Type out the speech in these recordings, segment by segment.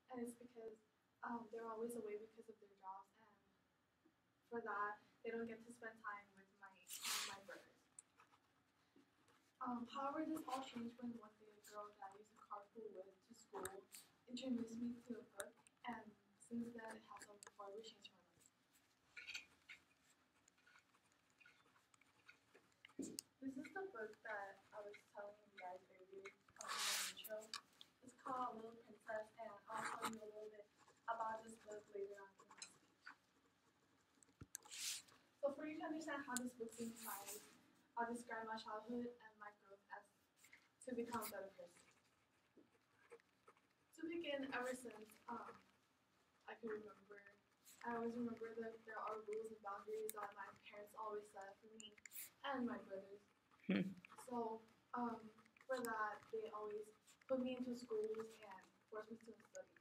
and it's because they're always away because of their jobs, and for that, they don't get to spend time with my brothers. However, this all changed when one day a girl that I used to carpool with to school introduced me to a book, and since then it has forever changed my life. This is the book that I was telling you guys earlier in the intro. It's called Little Princess, and I'll tell you a little bit about this book later on in my speech. So for you to understand how this book inspired, I'll describe my childhood and my growth as to become a better person. To begin, ever since I can remember, I always remember that there are rules and boundaries that my parents always set for me and my brothers. So for that, they always put me into schools and force me to study.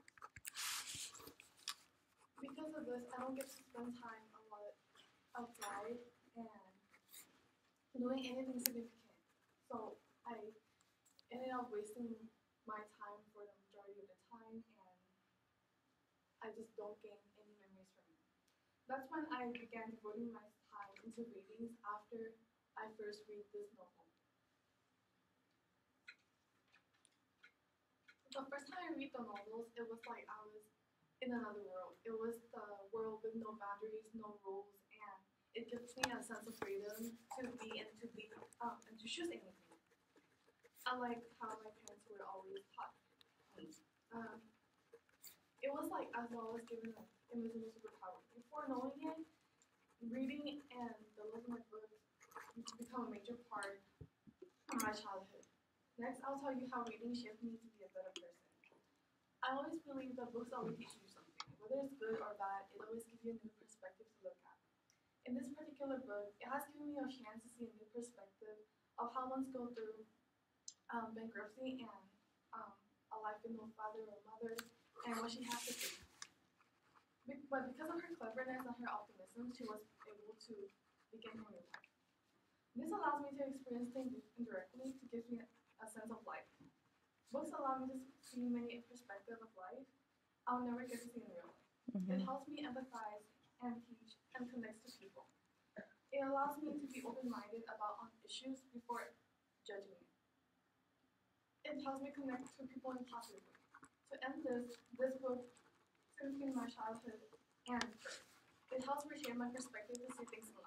Because of this, I don't get to spend time a lot outside and doing anything significant. So I ended up wasting my time for the majority of the time, and I just don't gain any memories from it. That's when I began devoting my time into readings after I first read this novel. The first time I read the novels, it was like I was in another world. It was the world with no boundaries, no rules, and it gives me a sense of freedom to be and to choose anything. Unlike how my parents were always taught me. Um, it was like as though I was given an invisible superpower. Before knowing it, reading and the love of my books become a major part of my childhood. Next, I'll tell you how reading shaped me to be a better person. I always believe that books always teach you something. Whether it's good or bad, it always gives you a new perspective to look at. In this particular book, it has given me a chance to see a new perspective of how one's go through bankruptcy and um, a life with no father or mother and what she has to do. But because of her cleverness and her optimism, she was able to begin her new life. This allows me to experience things indirectly to give me a sense of life. Books allow me to see many perspectives of life I'll never get to see in real life. It helps me empathize and teach and connect to people. It allows me to be open-minded about issues before judging it. It helps me connect to people in a positive way. To end this book strengthens my childhood and birth. It helps reshape my perspective to see things in